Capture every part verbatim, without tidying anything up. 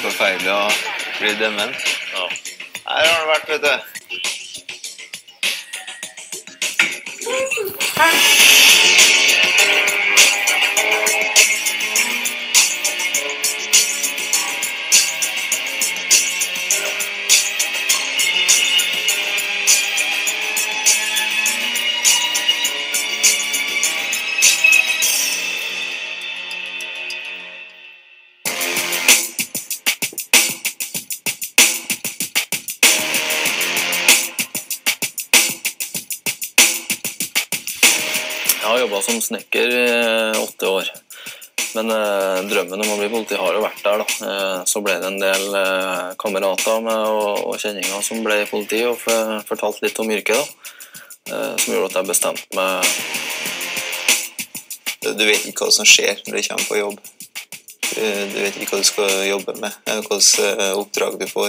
forferdelig å bli dement. Ja. Her har det vært, vet du. Jeg har jobbet som snekker i åtte år, men eh, drømmen om å bli politi har jo vært der da. Eh, så ble det en del eh, kamerater med, og, og kjenninger som ble politi og fortalte litt om yrket da, eh, som gjorde at jeg bestemte meg. Du vet ikke hva som skjer når du kommer på jobb. Du, du vet ikke hva du skal jobbe med, hva slags oppdrag du får.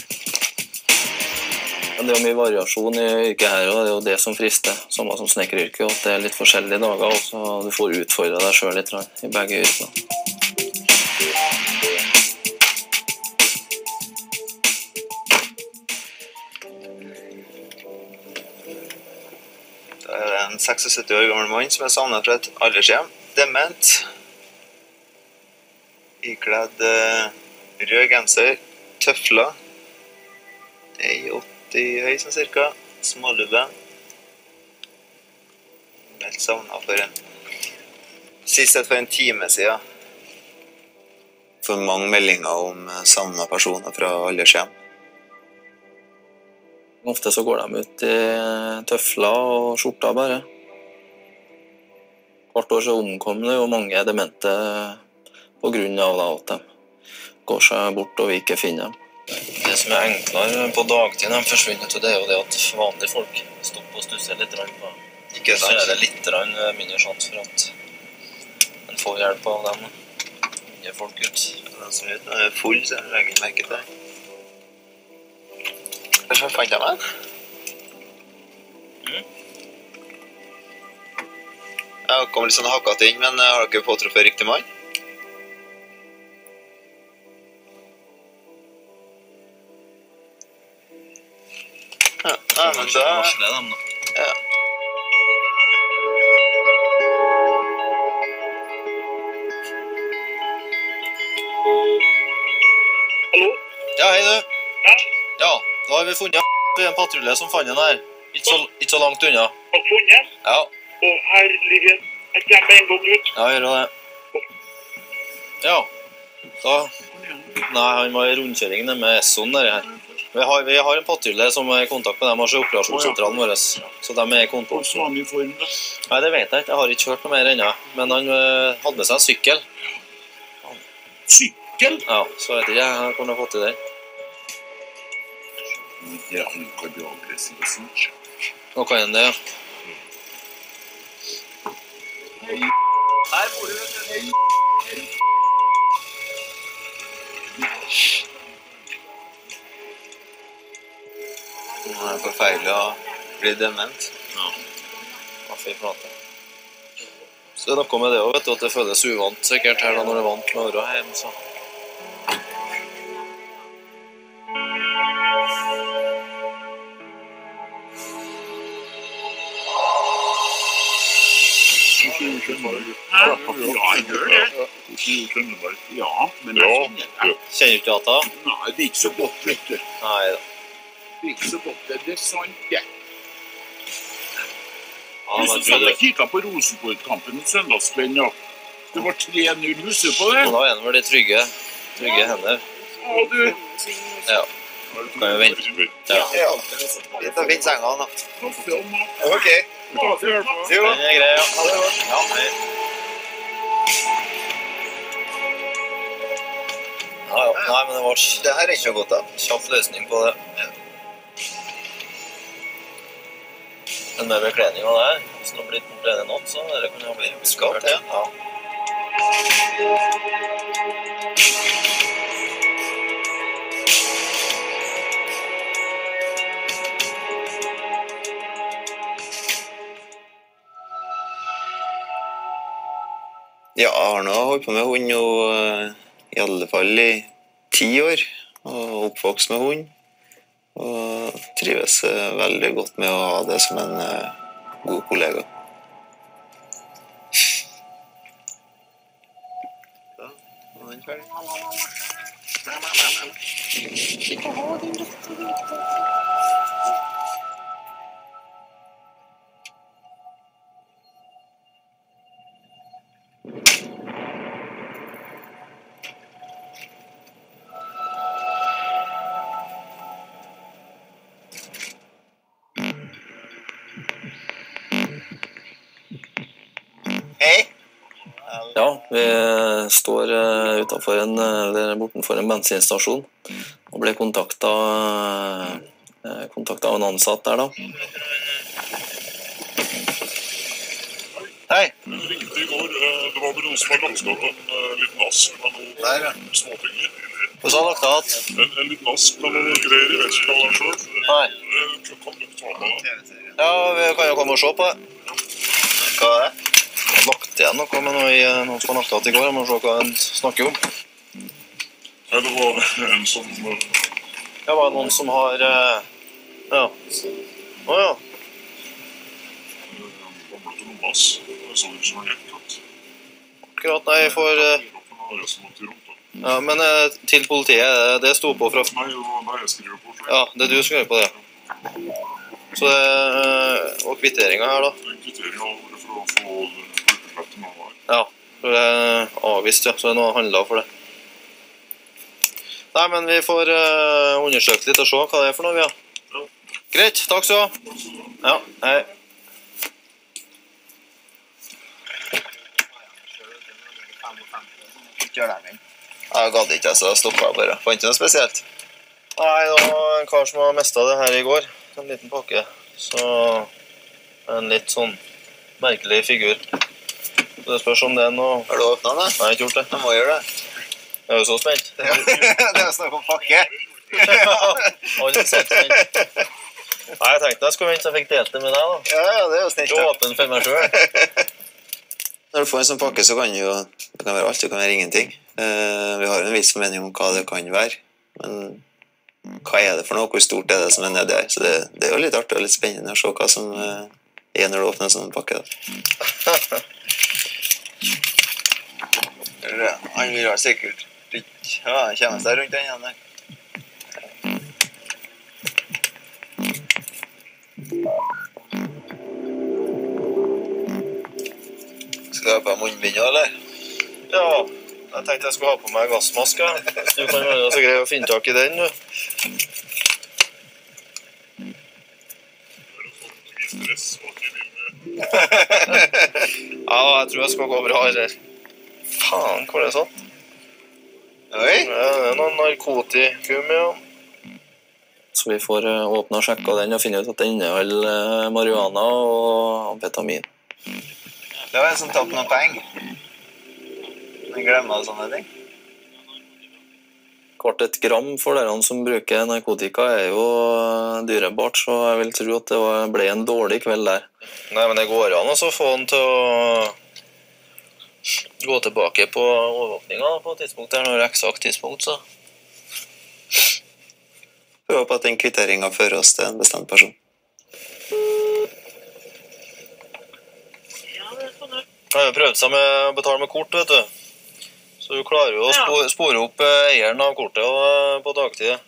Det er jo mye variasjon i yrket her, og det er jo det som frister, samme som snekkeryrket, og at det er litt forskjellige dager, og så du får utfordre deg selv litt i begge yrkene. Det er en syttiseks år gammel mann som er savnet fra et aldershjem, dement, ikledd uh, rød genser, tøfler, ei åtte høy som cirka, smålubben. Helt savnet for en sist for en time siden. For mange meldinger om savnet personer fra aldershjem. Ofte så går de ut i tøfler og skjorter bare. Hvert år så omkommer det jo mange demente på grunn av at de går seg bort og vi ikke finner dem. Det som er enklere på dagtid når de forsvinner, det er jo det at vanlige folk stopper og stusser litt på. Ikke sant? Så er det litt mindre sjans for at en får hjelp av dem. Gir folk ut. Den som er full, så er det regel merket det. Kanskje jeg fant jeg meg? Mm. Jeg kom litt sånn hakket inn, men har dere påtruffet riktig mann? Ja, ja, men da... varsle dem da. Ja. Hallo? Ja, hei du. Ja, Ja, da har vi funnet en patrulje som fant den her. Ikke så, ikke så langt unna. har funnet. Ja, Å, herlighet. Jeg kommer en gang ut. ja, gjør det. Ja, da... Nei, han var i rundkjøring med Esson der her. Vi har, vi har en patrulje som er i kontakt med dem, altså operasjonssentralen vår. Så de er i kontakt. Og så har vi form da. Nei, det vet jeg ikke. Jeg har ikke hørt noe mer ennå. Men han øh, hadde med seg en sykkel. Sykkel? Ja, så vet jeg ikke jeg hvordan jeg har fått til det. Ja, han kan bli aggressiv og sånt. Nå kan han det, ja. Hei. Her bor du, vet du. Hei. Hei. Det er forferdelig å bli dement. Ja. Ja, fy flate. Så det er noe med det også, vet du, at det føles uvant sikkert her da når det er vant med å være hjemme, så. Ja, jeg gjør det. Ja, men jeg kjenner det. Kjenner du ikke at det? Nei, det er ikke så godt, vet du. Nei da. Det er ikke så godt, det er sant, det. Ja, Du men som tror satt du... og kikket på Rosenborg-kampen om søndagskvelden, ja. Det var tre null, husker du på det? Og da er det vel de trygge, trygge hender. Ja, du. Ja. Kan jo vente. Ja. Ja, vi tar fint senga da. Kaffe og mat. Ok. Ta til hjelp. Jo. Den er grei, ja. Ha det godt. Ja, hei. Ja, ja. Nei, men det var Det her er ikke noe godt da. kjapp løsning på det. Men med bekledninga der, hvis det har blitt borte en natt, så det kan jo bli Skatt, ja. Ja. Ja, jeg har nå holdt på med hund nå, eh, i alle fall i ti år, og oppvokst med hund, og trives eh, veldig godt med å ha det som en eh, god kollega. Da, nå er den ferdig. Hei! Ja, vi står uh, utenfor en, eller bortenfor en bensinstasjon og ble kontaktet, uh, kontaktet av en ansatt der da. Hei! Riktig i går, eh, det var vel noen som har lagt opp en eh, liten ask med noen Der, ja. småting i. Hvordan har dere hatt? En, en liten ask med noen greier, jeg vet ikke hva det er selv. Nei. Eh, Kan du ta med det? Ja, vi kan jo komme og se på det. Hva er det? Jeg har lagt igjen noe med noe i noen som har lagt igjen i går. Jeg må se hva han snakker om. Nei, det var en som... eh, Det var noen som har... Uh, ja. Åja. Han ble til noen bass. Det så ut som en hekkatt. Akkurat, nei, for... Uh, Det er som at de rådte. ja, men uh, til politiet, det sto på fra... Nei, det var meg jeg skriver på. Ja, det er du som gjør på det. Så det... Uh, og kvitteringen her da. En kvittering har vært for å få flyttelett til noen her. Ja, for det er avvist, ja, så det er noe handlet for det. Nei, men vi får uh, undersøke litt og se hva det er for noe, ja. Ja. Greit, takk så. Ja, hei. Kjør den inn. Jeg gadd ikke, så jeg stoppet bare. Fant ikke noe spesielt. Nei, det var en kar som har mistet det her i går. En liten pakke. Så en litt sånn merkelig figur. Så det spørs om det er noe... Har du åpnet det? Nei, jeg har ikke gjort det. Jeg må gjøre det. Jeg er jo så spent. Det er jo snakk om pakke. Ja, alle sett spent. Nei, jeg tenkte jeg skulle vente så jeg fikk delt det med deg da. Ja, ja, det er jo snilt. Du er åpen for meg selv. Når du får en sånn pakke, så kan det jo... Det kan være alt, det kan være ingenting. Eh, vi har en viss formening om hva det kan være. Men hva er det for noe? Hvor stort er det som er nede her? Så det, det er jo litt artig og litt spennende å se hva som eh, er når du åpner en sånn pakke. Da. Ja, han vil ha sikkert litt... Ja, han kommer seg rundt den igjen der. Skal jeg på munnbind, eller? Ja, jeg tenkte jeg skulle ha på meg gassmaske. Hvis du kan være så grei å finne tak i den, du. Stress og til din... Ja, jeg tror jeg skal gå bra, eller? Faen, hvor er det sånn? Oi! Ja, det er noen narkotikum, ja. Så vi får uh, åpne og sjekke den og finne ut at den inneholder uh, marihuana og amfetamin. Det var en som tatt noen penger. Jeg glemmer sånne ting. Kvart et gram for dere som bruker narkotika er jo uh, dyrebart, så jeg vil tro at det var, ble en dårlig kveld der. Nei, men det går an å få den til å gå tilbake på overvåkningen på et tidspunkt der, når det er eksakt tidspunkt, så... Jeg håper at den kvitteringen fører oss til en bestemt person. Jeg har jo prøvd seg med å betale med kort, vet du. Så du klarer jo å spore, spore opp eieren av kortet og, på dagtid.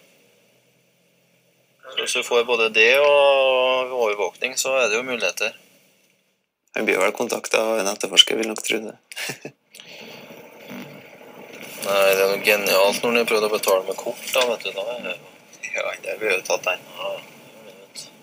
Så hvis du får både det og overvåkning, så er det jo muligheter. Han blir vel kontaktet av en etterforsker, vil nok tro det. Nei, det er noe genialt når de prøvde å betale med kort, da, vet du. Da er det jo... Ja, det blir jo tatt den. Ja, det vet du.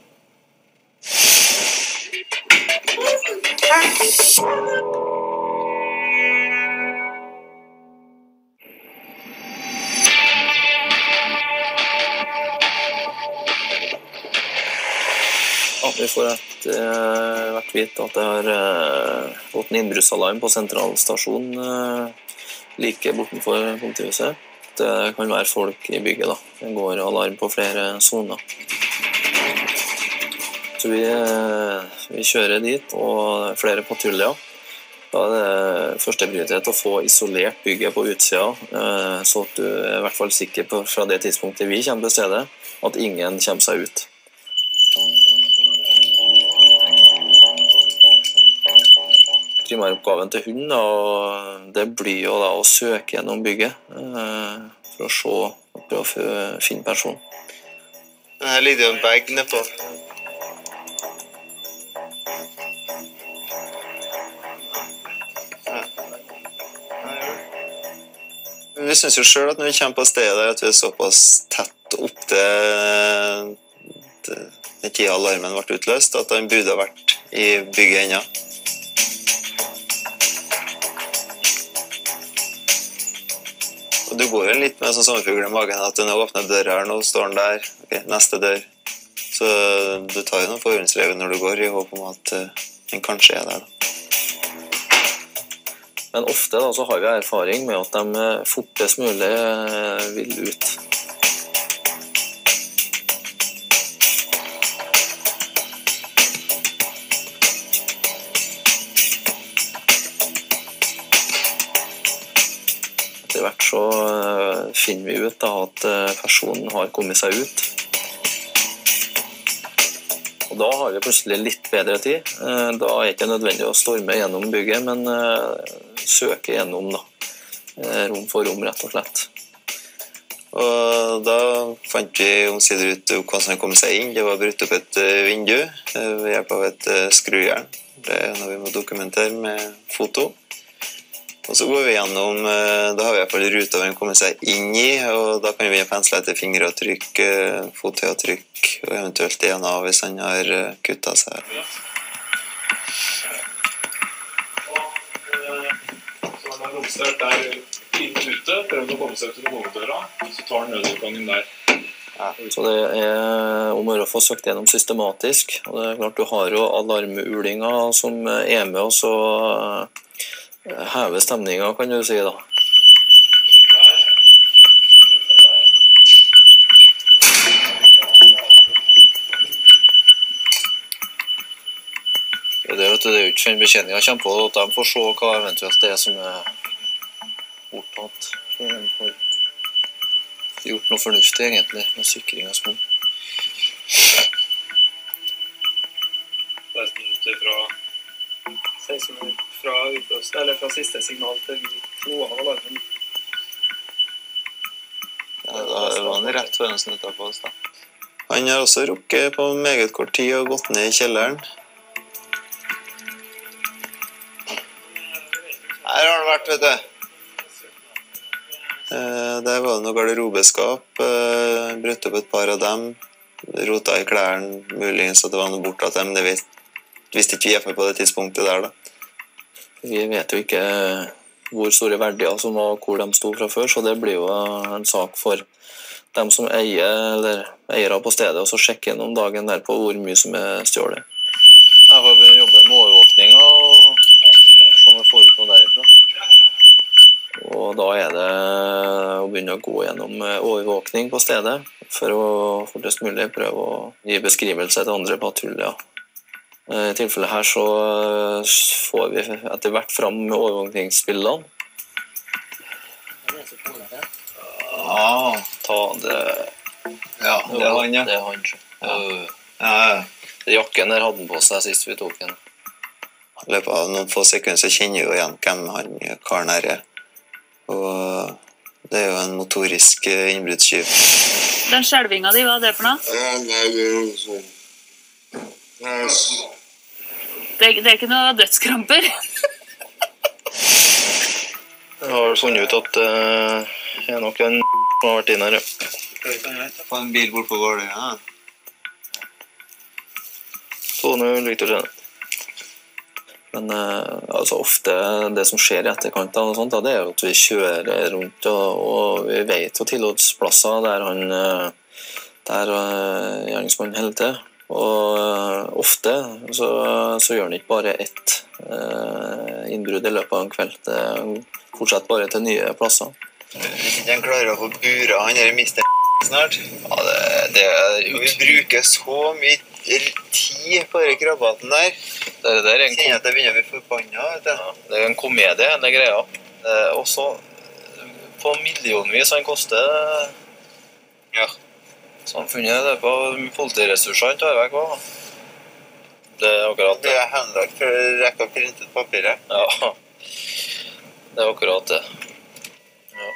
Ja, vi får et, eh, vært vite at det har eh, gått en innbruddsalarm på sentralstasjonen eh, like bortenfor politihuset. Det kan være folk i bygget da. Det går alarm på flere zoner. Så vi, vi kjører dit, og flere patruljer. Da er det første prioritet å få isolert bygget på utsida, så at du er i hvert fall sikker på fra det tidspunktet vi kommer til stedet, at ingen kommer seg ut. Primæroppgaven til hunden da, det blir jo da å søke gjennom bygget for å se og prøve å finne personen. Her ligger jo en bag nedpå. Vi synes jo selv at når vi kommer på stedet der at vi er såpass tett opp til, til den tida alarmen ble utløst, at han burde ha vært i bygget ennå. Og du går jo litt med sånn sommerfugl i magen, at du nå åpner døra her, nå står han der, ok, neste dør. Så du tar jo noen forhåndsregler når du går, i håp om at han kanskje er der da. Men ofte da, så har vi erfaring med at de fortest mulig vil ut. Etter hvert så finner vi ut da, at personen har kommet seg ut. Og da har vi plutselig litt bedre tid. Da er det ikke nødvendig å storme gjennom bygget, men søke gjennom da, rom for rom rett og slett. Og da fant vi omsider ut hvordan han kom seg inn. Det var brutt opp et vindu ved hjelp av et skrujern. Det er noe vi må dokumentere med foto. Og så går vi gjennom, da har vi i hvert fall ruta hvor han kommer seg inn i, og da kan vi pensle etter fingeravtrykk, fotavtrykk, og eventuelt D N A hvis han har kuttet seg. Så han er romstert der inn ute, prøvd å komme seg ut til hoveddøra, så tar han nødutgangen der. Ja. Så det er om å få søkt gjennom systematisk, og det er klart du har jo alarmulinger som er med oss og hever stemningen, kan du si da. Det er, vet du, det er jo ikke for en bekjenningen kommer på at de får se hva eventuelt det er som er borttatt. Så de får gjort noe fornuftig egentlig med sikring av sko. seksten minutter fra seksten minutter fra utløst, eller fra siste signal til vi slo av alarmen. Ja, da var han rett før han snuttet på oss da. Han har også rukket på meget kort tid og gått ned i kjelleren. Her har han vært, vet du. Der var det noe garderobeskap, brøtt opp et par av dem, rota i klærne, muligens at det var noe bortatt dem, det visste ikke vi i hvert fall på det tidspunktet der da. Vi vet jo ikke hvor store verdier som var hvor de sto fra før, så det blir jo en sak for dem som eier, eller eiere på stedet, og så sjekke gjennom dagen der på hvor mye som er stjålet. Jeg får begynne å jobbe med overvåkning og som jeg får ut noe derifra. Og da er det å begynne å gå gjennom overvåkning på stedet for å fortest mulig prøve å gi beskrivelse til andre patruljer. I tilfellet her så får vi etter hvert fram med overvåkningsbildene. Ja, ta det... Ja, det er han, ja. Det er han, ja. Ja, ja. Jakken der hadde han på seg sist vi tok den. I løpet av noen få sekunder så kjenner jo igjen hvem han karen her er. Og det er jo en motorisk innbruddstyv. Den skjelvinga di, hva er det for noe? Ja, nei, det er jo sånn. Det, det er ikke noe dødskramper? Jeg har funnet ut at uh, jeg er nok en som har vært inne her, ja. Få en bil bort på gården, ja. to null, Victor Sene. Men uh, altså ofte det som skjer i etterkant og sånt, da, det er jo at vi kjører rundt, og, og vi vet jo tilholdsplasser der han, uh, der uh, gjerningsmannen holder til. Og uh, ofte så, så gjør han ikke bare ett uh, innbrudd i løpet av en kveld. Det fortsetter bare til nye plasser. Hvis ikke han klarer å få bura han er mister snart. Ja, det, det er ut. Vi bruker så mye tid på de krabbaten der. Det, det er en Kjenner at jeg begynner å bli forbannet, vet du. Ja, det er en komedie, det greia. Det er også på millionvis han koster Ja. samfunnet. Det er på politiressursene tar vekk også. Det er akkurat Det det. er henlagt for å rekke å printe ut papiret. Ja, det er akkurat det. Ja.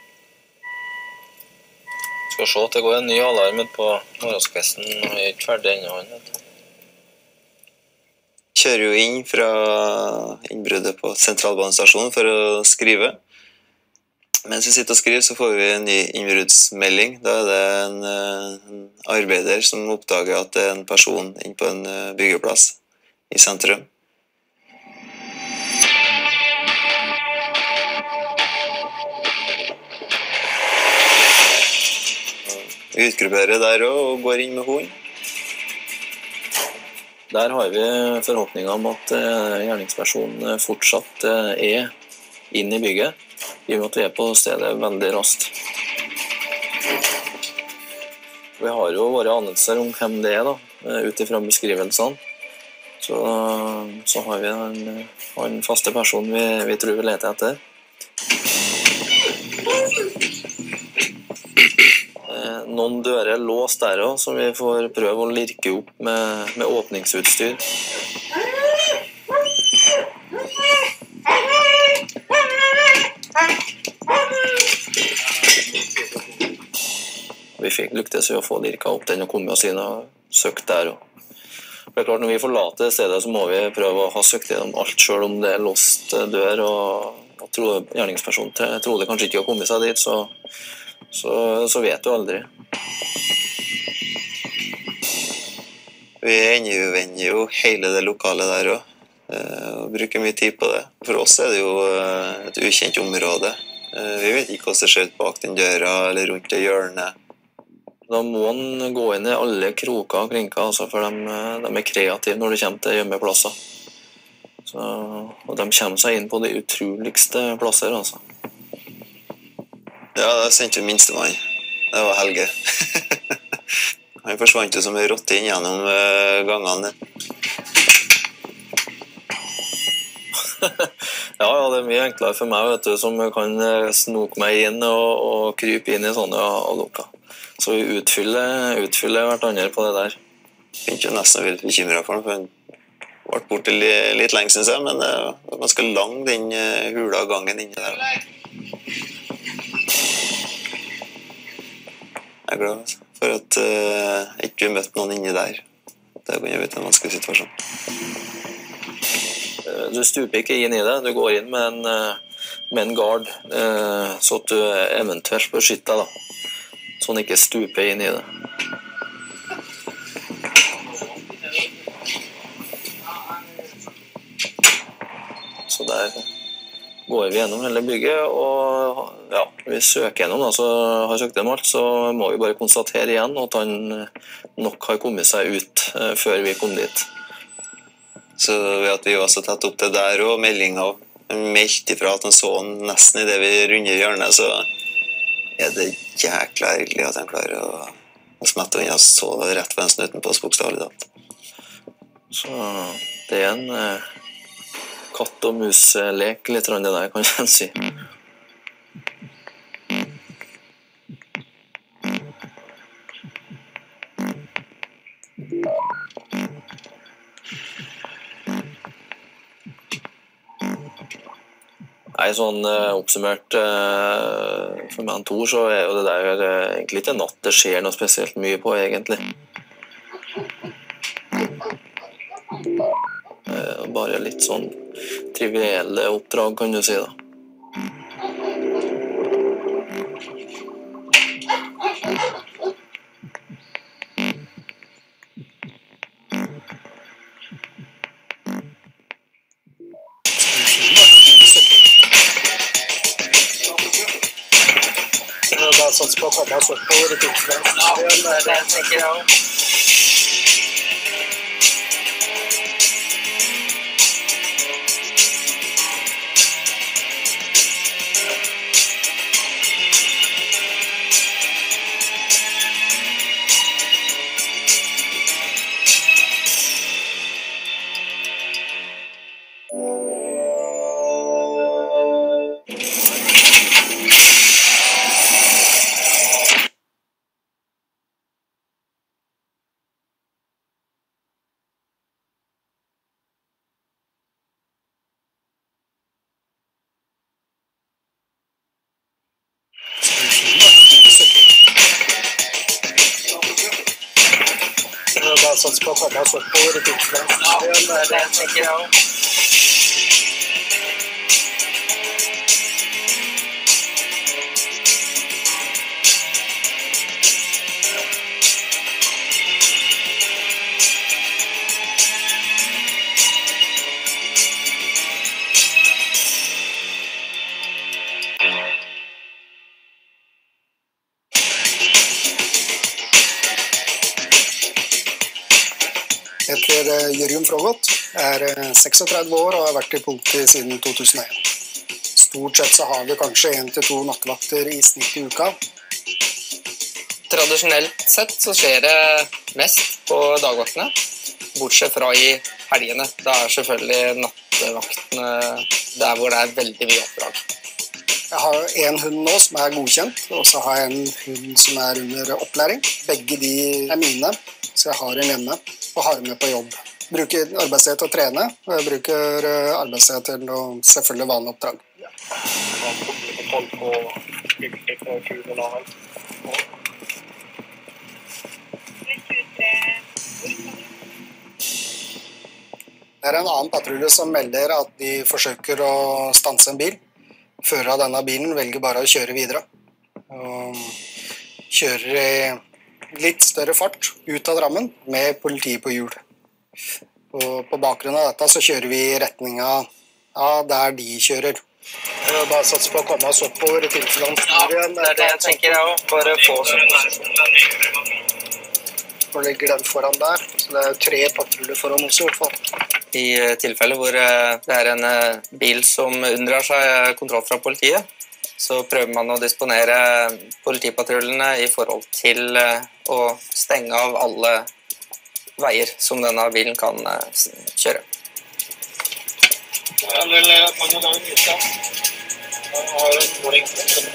Skal se at det går en ny alarm ut på morgenskvesten. Jeg er ikke ferdig ennå, han vet du. Kjører jo inn fra innbruddet på sentralbanestasjonen for å skrive. Mens vi sitter og skriver, så får vi en ny innbruddsmelding. Da er det en, eh, en arbeider som oppdager at det er en person inne på en eh, byggeplass i sentrum. Vi utgrupperer der også, og går inn med hund. Der har vi forhåpninger om at eh, gjerningspersonen fortsatt eh, er inn i bygget, i og med at vi er på stedet veldig raskt. Vi har jo våre anelser om hvem det er da, eh, ut ifra beskrivelsene. Så, så har vi en, en faste person vi, vi tror vi leter etter. Eh, Noen dører er låst der også, så vi får prøve å lirke opp med, med åpningsutstyr. Vi fikk lyktes jo å få lirka opp den og komme oss inn og søkt der også. Det er klart, når vi forlater stedet så må vi prøve å ha søkt gjennom alt, selv om det er låst dør, og, og tro, gjerningspersonen trolig kanskje ikke har kommet seg dit, så, så, så vet du aldri. Vi endevender jo hele det lokalet der også, eh, og bruker mye tid på det. For oss er det jo eh, et ukjent område. Eh, Vi vet ikke hvordan det ser ut bak den døra, eller rundt det hjørnet. Da må en gå inn i alle kroker og krinker, altså, for de, de er kreative når det kommer til gjemmeplasser. Så, og de kommer seg inn på de utroligste plasser, altså. Ja, da sendte vi minstemann. Det var Helge. Han forsvant jo som en rotte inn gjennom eh, gangene. Ja, ja, det er mye enklere for meg, vet du, som kan eh, snoke meg inn og, og krype inn i sånne allokker. Så vi utfyller, utfyller hverandre på det der. Begynte jo nesten å bli litt bekymret for den, for han ble borte li- litt lenge, synes jeg, men det var ganske lang den eh, hula gangen inni der. Jeg er glad altså, for at uh, ikke vi møtte noen inni der. Det kunne blitt en vanskelig situasjon. Eh, Du stuper ikke inn i det, du går inn med en, eh, med en gard, eh, så at du eventuelt beskytter deg da. Så han ikke stuper inn i det. Så der går vi gjennom hele bygget, og ja, vi søker gjennom da, så har søkt gjennom alt, så må vi bare konstatere igjen at han nok har kommet seg ut eh, før vi kom dit. Så ved at vi var så tett opp til der, og meldingen meldt ifra at han så han nesten i det vi runder hjørnet, så er det jækla ergerlig at han klarer å, å smette unna så rett på en snuten på oss, bokstavelig talt. Så det er en eh, katt og mus-lek litt rann det der, kan jeg si. Nei, sånn eh, oppsummert eh, for meg en Tor, så er jo det der eh, egentlig ikke en natt det skjer noe spesielt mye på, egentlig. Eh, bare litt sånn trivielle oppdrag, kan du si da. Bare satser på å komme oss oppover i tidslandet. Det er det jeg tenker jeg også. satser på å komme oss oppover i tilfellet. Ja, det tenker jeg også. Jeg heter Jørgen Frågott, er seksogtredve år og har vært i politiet siden to tusen og en. Stort sett så har vi kanskje en til to nattevakter i snitt i uka. Tradisjonelt sett så skjer det mest på dagvaktene, bortsett fra i helgene. Da er selvfølgelig nattevaktene der hvor det er veldig mye oppdrag. Jeg har en hund nå som er godkjent, og så har jeg en hund som er under opplæring. Begge de er mine, så jeg har en hjemme og har med på jobb. Bruker arbeidstid til å trene, og jeg bruker arbeidstid til å selvfølgelig vanlig oppdrag. Ja. Det er en annen patrulje som melder at de forsøker å stanse en bil. Fører av denne bilen velger bare å kjøre videre. Og kjører i litt større fart ut av Drammen med politiet på hjul. Og på bakgrunn av dette så kjører vi i retning av der de kjører. Jeg vil bare satse på å komme oss oppover i tilfelle han styrer igjen. Ja, det er det jeg tenker jeg også. Bare få oss opp. Nå ligger den foran der, så det er tre patruljer foran oss i hvert fall. I tilfelle hvor det er en bil som unndrar seg kontroll fra politiet, så prøver man å disponere politipatruljene i forhold til å stenge av alle veier som denne bilen kan kjøre. Ja, vel, mange dager mye. Jeg har en måling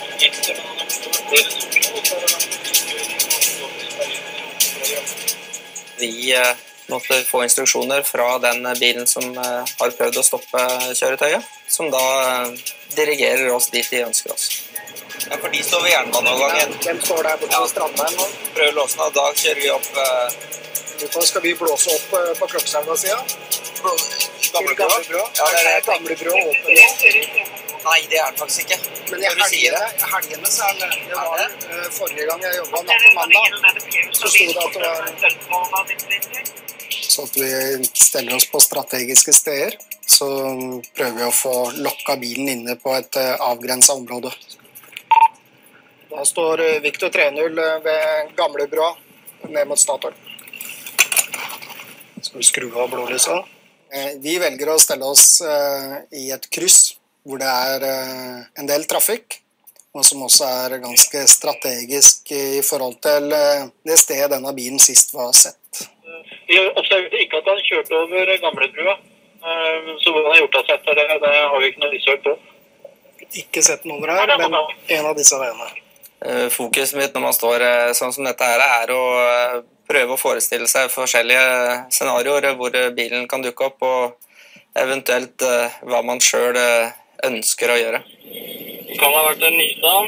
Vi måtte få instruksjoner fra den bilen som har prøvd å stoppe kjøretøyet, som da dirigerer oss dit de ønsker oss. Ja, for de står ved jernbaneovergangen. Hvem står der borte ved strandveien nå? Prøver låsen av, da kjører vi opp... Hvorfor skal vi blåse opp på Krokselva-siden? Gamlebrå? Ja, det er Gamlebrå åpen nå. Nei, det er det faktisk ikke. Men i helgene, helgene så er det, det var uh, forrige gang jeg jobbet natt til mandag, så stod det at det var... Så at vi steller oss på strategiske steder, så prøver vi å få lokket bilen inne på et uh, avgrenset område. Da står uh, Victor tre null ved Gamlebrå, ned mot Statoil. Skal vi skru av blålyset? Uh, vi velger å stelle oss uh, i et kryss, hvor det er en del trafikk, og som også er ganske strategisk i forhold til det stedet denne bilen sist var sett. Vi observerte ikke at han kjørte over Gamlebrua, så hva han har gjort av seg etter det, det har vi ikke noe research på. Ikke sett noen her, men en av disse veiene. Fokuset mitt når man står sånn som dette her er å prøve å forestille seg forskjellige scenarioer hvor bilen kan dukke opp, og eventuelt hva man selv ønsker å gjøre. Det kan ha vært en Nissan.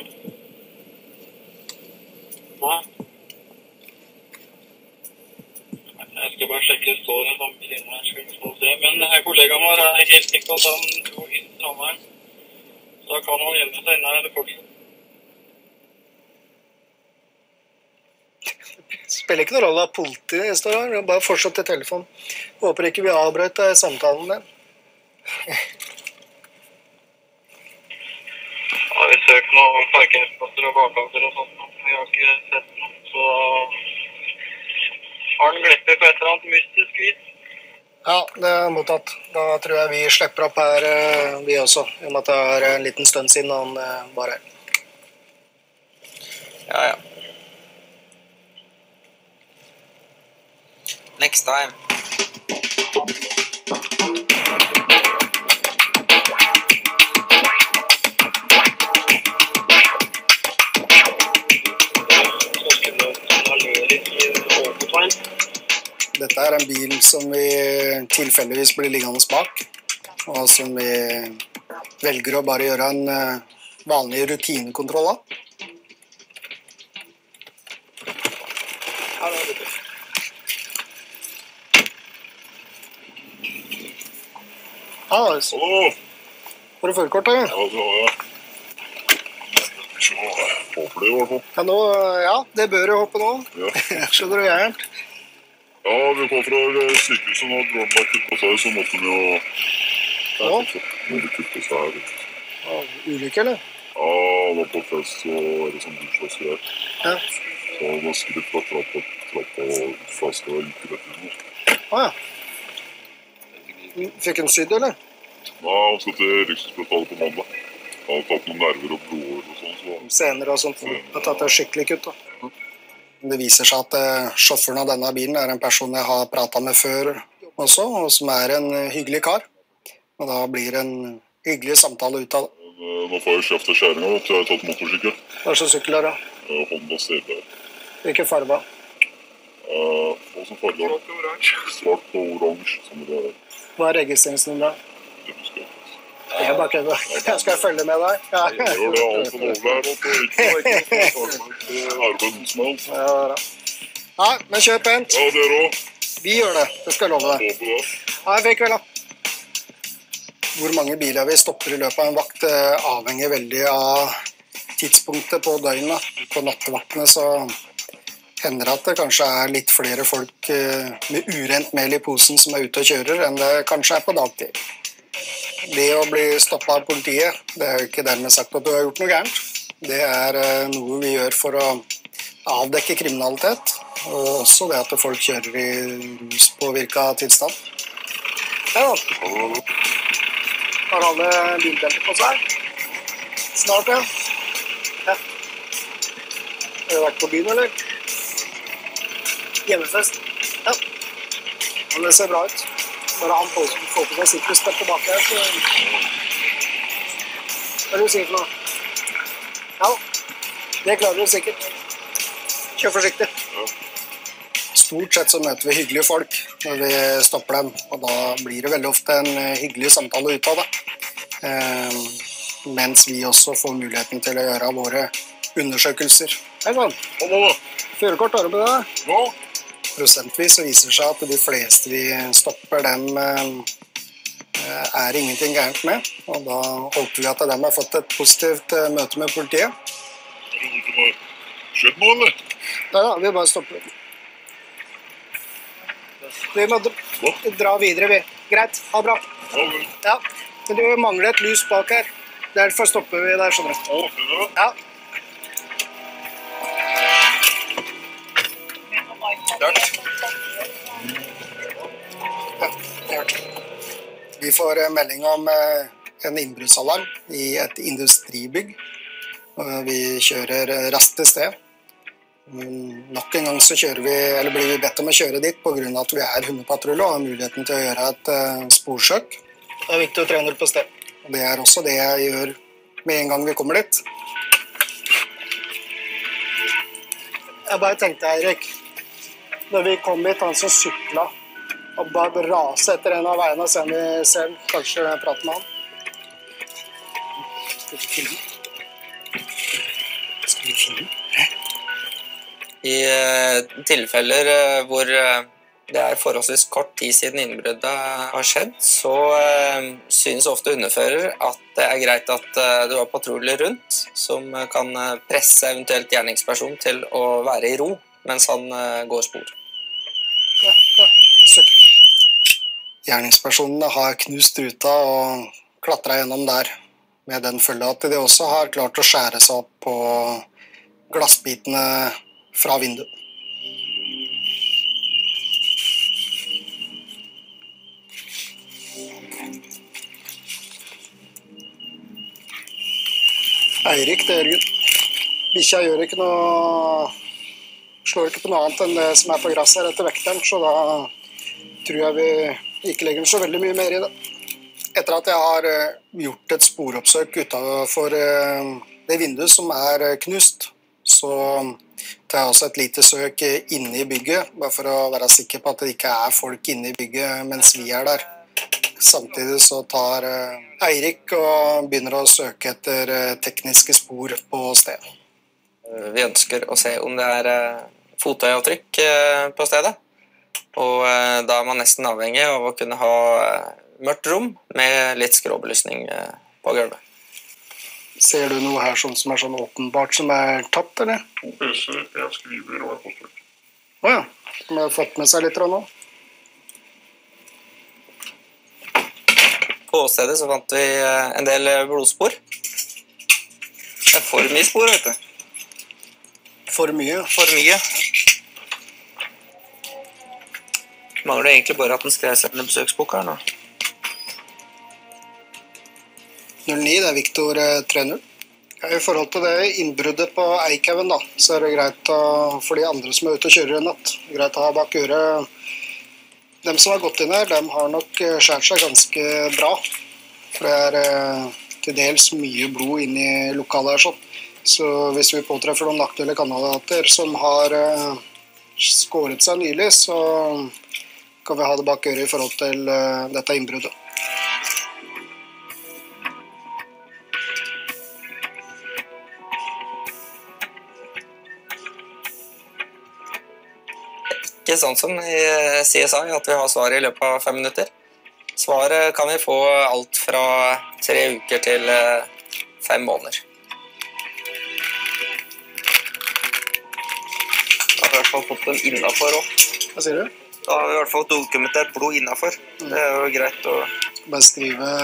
Hva? Jeg skal bare sjekke står en sånn bil inne her, men kollegaen vår er helt sikker på at han dro inn til Trondheim. Så da kan han gjemme seg inne her eller fortsatt. Det spiller ikke noen rolle av politiet står her, bare fortsatt til telefon. Håper ikke vi avbrøt samtalen din. Ja, vi søker noen parkeringsplasser og bakkanter og sånt. Vi har ikke sett noe, så har den glippet på et eller annet mystisk vis. Ja, det er mottatt. Da tror jeg vi slipper opp her, vi også, i og med at det er en liten stund siden han var her. Ja, ja. Next time. Dette er en bil som vi tilfeldigvis blir liggende bak, og som vi velger å bare gjøre en vanlig rutinekontroll av. Ja, Hallo! får du førerkort da? Ja, det har jeg. Så håper det i hvert fall. Ja, nå, ja, det bør du håpe nå. Ja. Skjønner du gærent? Ja, vi kom fra sykehuset nå. Dronen har kuttet seg, så måtte vi jo... Ja. Må vi kutte seg her. Ja, ulykke, eller? Ja, han var på fest, så er det sånn bursdagsgreier. Ja. Så han var skritt fra trappa, trappa og flaska og gikk rett inn. Å ja. Fikk han sydd, eller? Ja, han skal til Rikshospitalet på mandag. Han har tatt noen nerver og blodår og sånn, så... Senere og sånt. Jeg har tatt det skikkelig kutt, da. Det viser seg at uh, sjåføren av denne bilen er en person jeg har pratet med før også, og som er en uh, hyggelig kar. Og da blir en hyggelig samtale ut av det. Men, uh, nå får jeg kjeft av kjæringa, så jeg har tatt motorsykkel. Hva slags sykkel er det? Uh, Honda C B. Hvilken farge? Uh, hva som farge? Svart og oransje. Svart og oransje, som det er. Hva er registreringsnummeret? Det husker jeg. Jeg er bare kødder. Jeg skal følge med deg. Ja. Jeg gjør det alt for lovlig her, og ikke for arbeid hos meg. Ja, bra. Ja, men kjør pent. Ja, dere også. Vi gjør det, det skal jeg love deg. Håper det. Ja, fikk vel da. Hvor mange biler vi stopper i løpet av en vakt eh, avhenger veldig av tidspunktet på døgnet. På nattevaktene så hender det at det kanskje er litt flere folk eh, med urent mel i posen som er ute og kjører, enn det kanskje er på dagtid. Det å bli stoppet av politiet, det er jo ikke dermed sagt at du har gjort noe gærent. Det er eh, noe vi gjør for å avdekke kriminalitet, og også det at folk kjører i ruspåvirket tilstand. Ja da. Har alle bilbelter på seg? Snart, ja. Ja. Har du vært på byen, eller? Hjemmefest? Ja. Men det ser bra ut. Bare han får på seg sikkerhetsstøtt tilbake her, så... Hva er det du sier for noe? Ja, det klarer du sikkert. Kjør forsiktig. Ja. Stort sett så møter vi hyggelige folk når vi stopper dem, og da blir det veldig ofte en hyggelig samtale ut av det. Eh, mens vi også får muligheten til å gjøre våre undersøkelser. Hei sann, førerkort har du med deg? Ja. Prosentvis så viser det seg at de fleste vi stopper, dem eh, er ingenting gærent med. Og da håper vi at de har fått et positivt eh, møte med politiet. Er det noe som har skjedd nå, eller? Nei da, vi bare stopper. Vi må dra, dra videre, vi. Greit, ha bra. Ja, vel. Ja, men du mangler et lys bak her. Derfor stopper vi der, skjønner du. Å, det er det. Ja. Vi får eh, melding om eh, en innbruddsalarm i et industribygg. Og vi kjører eh, raskt til sted. Mm, nok en gang så kjører vi, eller blir vi bedt om å kjøre dit på grunn av at vi er hundepatrulje og har muligheten til å gjøre et eh, sporsøk. Det er viktig å trene på sted. Og det er også det jeg gjør med en gang vi kommer dit. Jeg bare tenkte, Eirik, når vi kom hit, han som sykla, og bare rase etter en av veiene, så vi ser den, kanskje prate med han. Skal du filme? Skal du filme? I uh, tilfeller uh, hvor uh, det er forholdsvis kort tid siden innbruddet har skjedd, så uh, synes ofte underfører at det er greit at uh, du har patruljer rundt, som uh, kan uh, presse eventuelt gjerningsperson til å være i ro, mens han uh, går spor. Ja, ja. Søk. Gjerningspersonene har knust ruta og klatret gjennom der, med den følge at de også har klart å skjære seg opp på glassbitene fra vinduet. Eirik, det er Jørgen. Bikkja gjør ikke noe, slår ikke på noe annet enn det som er på gresset her etter vekteren, så da tror jeg vi ikke legger så veldig mye mer i det. Etter at jeg har gjort et sporoppsøk utenfor det vinduet som er knust, så tar jeg også et lite søk inne i bygget, bare for å være sikker på at det ikke er folk inne i bygget mens vi er der. Samtidig så tar Eirik og begynner å søke etter tekniske spor på sted. Vi ønsker å se om det er fotavtrykk på stedet, og da er man nesten avhengig av å kunne ha mørkt rom med litt skråbelysning på gulvet. Ser du noe her som, som er sånn åpenbart som er tatt, eller? To P C-er, jeg skriver og et postverk. Åja, som har fått med seg litt nå. På åstedet så fant vi en del blodspor. Det er for mye spor, vet du. For mye? For mye. Mangler det egentlig bare at den skrev seg en besøksbok her nå. null ni, det er Victor tre null. I forhold til det innbruddet på Eikhaugen da, så er det greit å, for de andre som er ute og kjører en natt, greit å ha bak øret. De som har gått inn her, de har nok skjært seg ganske bra. For det er eh, til dels mye blod inne i lokalet her sånn. Så hvis vi påtreffer noen aktuelle kandidater som har eh, skåret seg nylig, så kan vi ha det bak øret i forhold til eh, dette innbruddet. Ikke sånn som i C S I, at vi har svar i løpet av fem minutter. Svaret kan vi få alt fra tre uker til fem måneder. Da har vi i hvert fall fått dem innenfor også. Hva sier du? Da har vi i hvert fall dokumentert blod innenfor. Det er jo greit å... Bare skrive...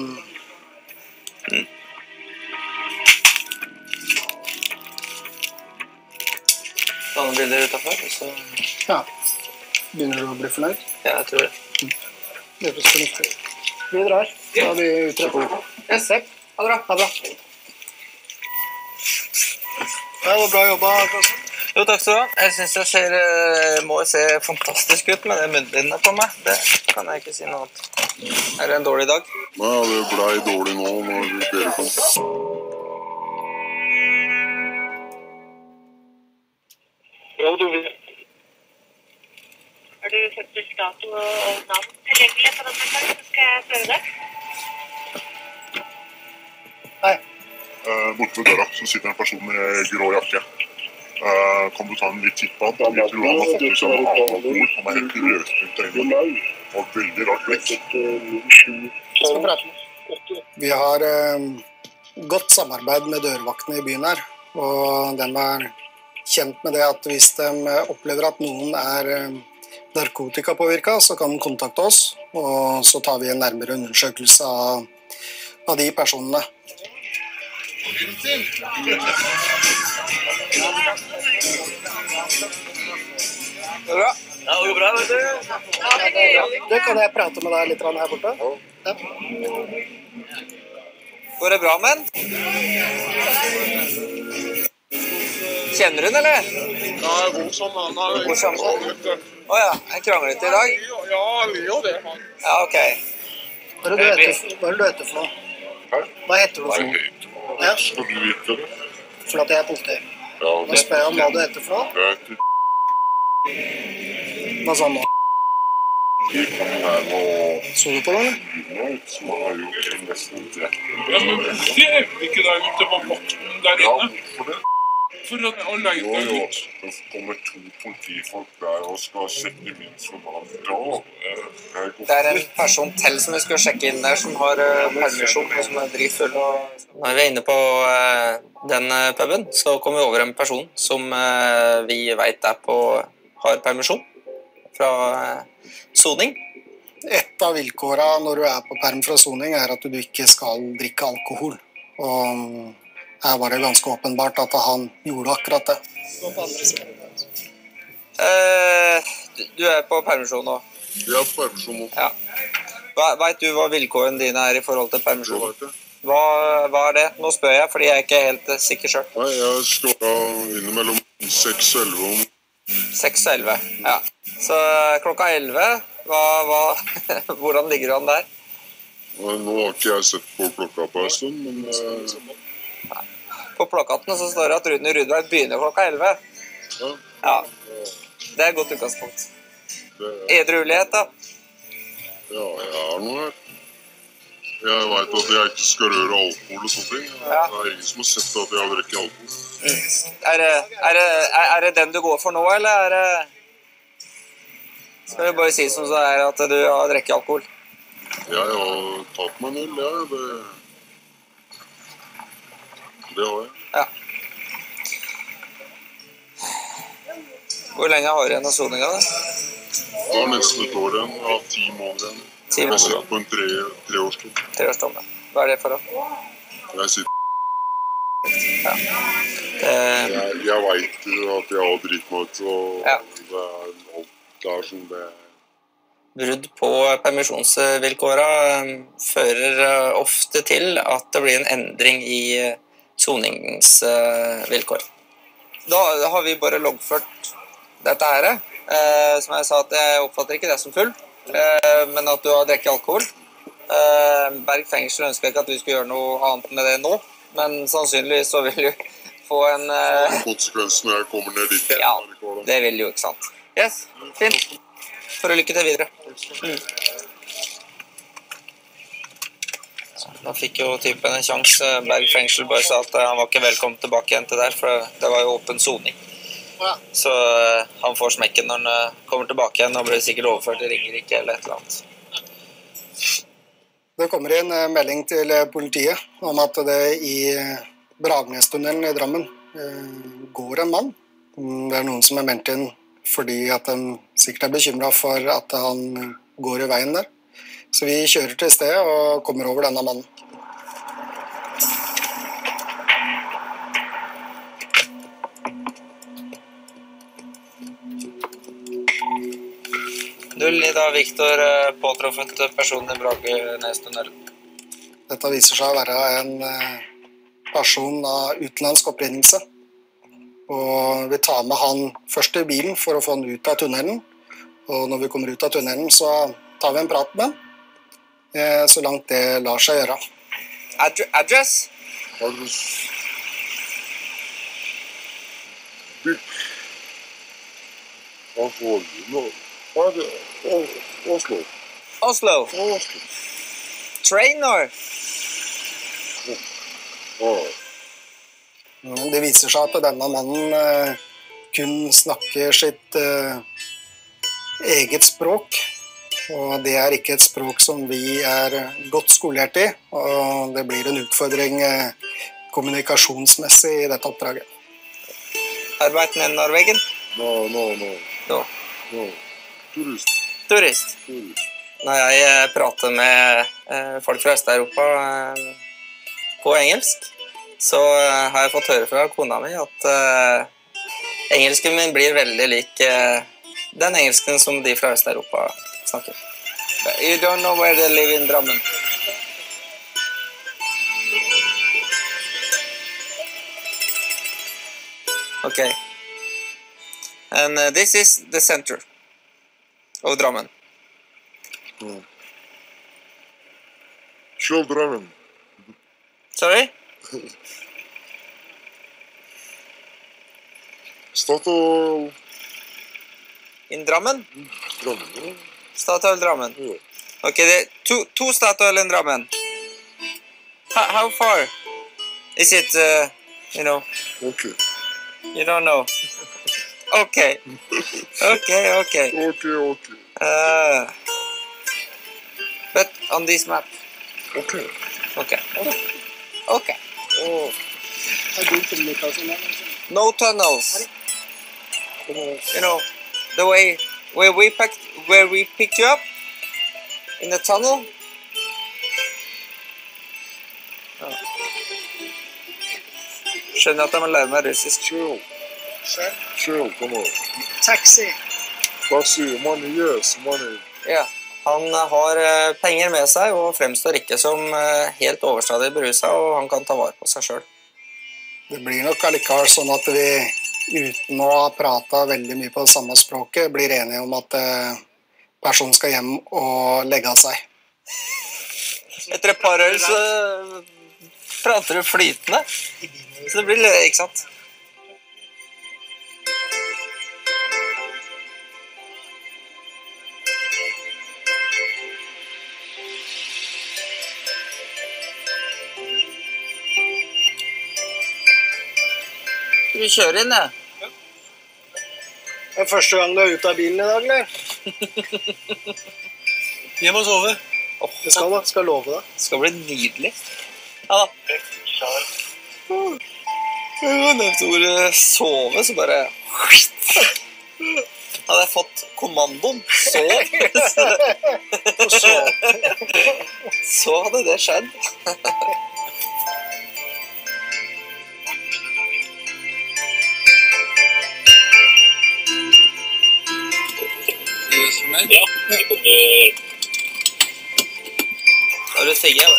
Mm. Da blir det utenfor, så... Ja. Begynner du å bli fornøyd? Ja, jeg tror det. Mm. Det er fornuftig. Vi drar. Da har vi utrettet. Yes, ha det bra. Ha det bra. Det var bra jobba, Karsten. Jo, takk skal du ha. Jeg synes jeg ser, må se fantastisk ut med det munnbindet på meg. Det kan jeg ikke si noe annet. Er det en dårlig dag? Nei, det ble dårlig nå når dere kom. Har du fødselsdato og navn tilgjengelig på denne kart, så skal jeg prøve det. Hei. Eh, borte ved døra så sitter en person i grå jakke. Eh, kan du ta en litt titt på han? Jeg tror han har fått i seg noe annet alkohol. Han er helt rødspint i øynene. Og veldig rart vekk. Skal prate med. Vi har eh, godt samarbeid med dørvaktene i byen her, og de er kjent med det at hvis de opplever at noen er eh, narkotikapåvirket, så kan de kontakte oss, og så tar vi en nærmere undersøkelse av, av de personene. Det er bra. Ja, det går bra, vet du. Det kan jeg prate med deg litt her borte. Ja. Går det bra med den? Kjenner du den, eller? Ja, hvor som han har... Hvor som han? Åja, en kranglet i dag? Ja, det er jo det, han. Ja, ok. Hva er det du heter, hva er det du heter for noe? Hæ? Hva heter du for noe? Ja, Skal du vite det? for at jeg er politi. Ja, Nå spør jeg om hva du heter for noe. jeg heter Hva sa han nå? de kommer her og Så du på det, eller? begynner ut, som har gjort nesten tretten. Ja, men hvorfor er vi ikke der ute på vakten der Ja, inne? hvorfor det? For å å Jo, lete jo, ut. det kommer to politifolk der og skal sjekke min journal. Ja, eh, jeg går Det er en person til som vi skal sjekke inn der, som har uh, permisjon, og som er dritfull. Og... Når vi er inne på uh, den uh, puben, så kommer vi over en person som uh, vi vet er på, har permisjon fra uh, soning. Et av vilkårene når du er på perm fra soning er at du ikke skal drikke alkohol. Og her var det ganske åpenbart at han gjorde akkurat det. Uh, du, du er på permisjon nå. Jeg har permisjon nå. Ja. Hva, vet du hva vilkårene dine er i forhold til Det permisjon? vet jeg. Hva, hva er det? Nå spør jeg, fordi jeg er ikke helt uh, sikker selv. Nei, jeg skal da innimellom seks og elleve om... seks og elleve, ja. Så uh, klokka elleve, hva, hva, hvordan ligger du an der? Nei, Nå har ikke jeg sett på klokka på en stund, men... eh, På plakaten så står det at Rune Rudberg begynner klokka elleve. Ja, Ja, det er et godt utgangspunkt. det, Edruelighet da. ja, jeg er noe her. Jeg vet at jeg ikke skal røre alkohol og sånne ting. Ja. Det er ingen som har sett at jeg har drukket alkohol. Er det, er, det, er, er det den du går for nå, eller er det... Skal vi bare si som så er at du har drukket alkohol? Jeg har tatt meg en øl, ja. Det, det har jeg. Ja. Hvor lenge har du igjen av soninga da? Det var nesten et år igjen. Jeg har ti måneder igjen. Ti Jeg måneder. sitter på en tre, treårsdom. Treårsdom, ja. Hva er det for da? Jeg sitter... Ja. Eh, Jeg, jeg vet at jeg har dritt meg ut, og Ja. det er alt der som det er. brudd på permisjonsvilkåra eh, fører eh, ofte til at det blir en endring i eh, soningsvilkår. Da har vi bare loggført dette her, eh, som jeg sa at jeg oppfatter ikke det som full, eh, men at du har drukket alkohol. Eh, Berg fengsel ønsker ikke at vi skal gjøre noe annet med det nå, men sannsynligvis så vil du få en... Eh, Konsekvensen når jeg kommer ned dit. ja, det vil jo, ikke sant. Yes, fint. For å lykke til videre. Mm. Da fikk jo typen en sjanse. Berg fengsel bare sa at han var ikke velkommen tilbake igjen til der, for det var jo åpen soning. Så uh, han får smekken når han uh, kommer tilbake igjen, og blir sikkert overført til Ringerike eller et eller annet. Det kommer inn en melding til politiet om at det i Bragenestunnelen i Drammen eh, går en mann. Det er noen som er meldt inn fordi at de sikkert er bekymret for at han går i veien der. Så vi kjører til stedet og kommer over denne mannen. Null i da Victor påtruffet personen i Bragenestunnelen. Dette viser seg å være en person av utenlandsk opprinnelse. Og vi tar med han først i bilen for å få han ut av tunnelen. Og når vi kommer ut av tunnelen, så tar vi en prat med han, så langt det lar seg gjøre. Ad address? Adress. Big. Oslo. Hva er det? Oslo. Oslo. Oslo. Train or? Det viser seg at denne mannen eh, kun snakker sitt eh, eget språk, og det er ikke et språk som vi er godt skolert i, og det blir en utfordring eh, kommunikasjonsmessig i dette oppdraget. Arbeidende i Norvegen? No, no, no. No. No. Turist. Turist. Turist. Når jeg eh, prater med eh, folk fra Øst-Europa eh, på engelsk, så uh, har jeg fått høre fra kona mi at uh, engelsken min blir veldig lik uh, den engelsken som de fra Øst-Europa snakker. You don't know where they live in Drammen? Okay. And uh, this is the center of Drammen. Mm. Children. Sorry? Statoil. In Drammen? Drammen. Statoil Drammen. Yeah. Okay, the two two Statoil in Drammen. How, how far is it? Uh, you know. Okay. You don't know. Okay. Okay. Okay. Okay. Okay. Uh, but on this map. Okay. Okay. Okay. Oh. No tunnels. You know, the way where we picked where we picked you up in the tunnel. Oh. Skjønner at jeg må lære meg russisk. Chill. Chill. Come on. Taxi. Taxi. Money. Yes. Money. Ja. Han har uh, penger med seg og fremstår ikke som uh, helt overstadig beruset, og han kan ta vare på seg selv. Det blir nok allikevel sånn at vi, uten å ha pratet veldig mye på det samme språket, blir enige om at uh, personen skal hjem og legge av seg. Etter et par øl så prater du flytende, så det blir litt, ikke sant? Vi kjører inn, ja. Det er første gang du er ute av bilen i dag, eller? Hjem og sove. Det skal man, skal love det. Det skal bli nydelig. Ja da. Når Victor sove, så bare hadde jeg fått kommandoen. Sov. Så hadde det skjedd. Ja. Har du sigget, eller?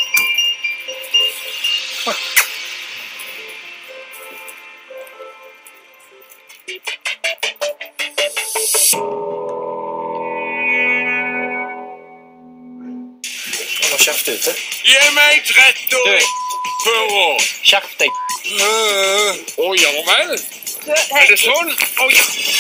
Jeg må kjefte ute. Gi meg tretti fører. Skjerp deg. Å, ja vel. Er det sånn? Å, ja.